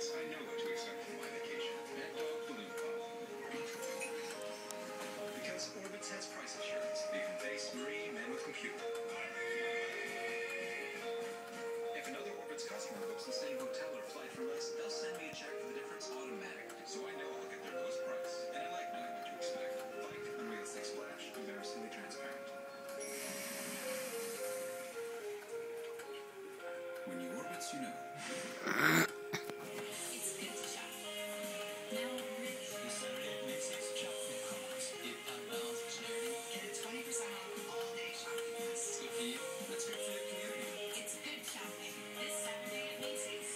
Orbitz, I know what to expect from my vacation. That dog balloon pop. Because Orbitz has price assurance. You can face marine and with computer. If another Orbitz customer books the same hotel or flight from us, they'll send me a check for the difference automatically. So I know I'll get their lowest price. And I like knowing what to expect. Like unrealistic splash, embarrassingly transparent. When you Orbitz, you know. It's good to shop. Now, Rich. This Saturday at Macy's, shop for cars. Give $5 for charity. Get a 20% off all-day shopping list. Good for you. That's good for the community. It's good shopping this Saturday at Macy's.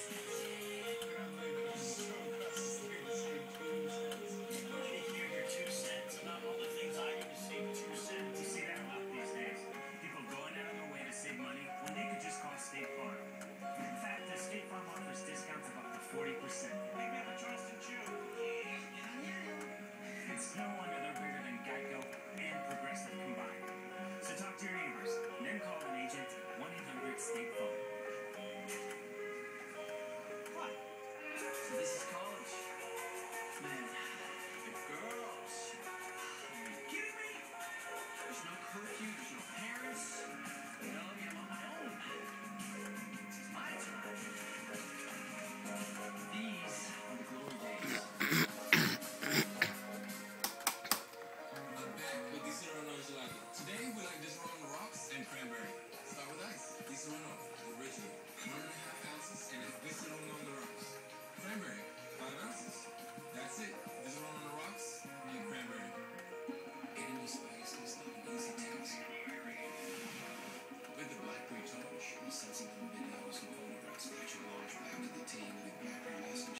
Hear your 2 cents about all the things I do to save 2 cents. You see that a lot these days. People going out of their way to save money when they could just call State Farm. In fact, the State Farm offers discounts of up to 40%. Maybe have a Charleston Chew. It's no wonder they're bigger than Geico and Progressive combined. So talk to your neighbors, and then call an agent at 1-800-STATE-FARM. What? So this is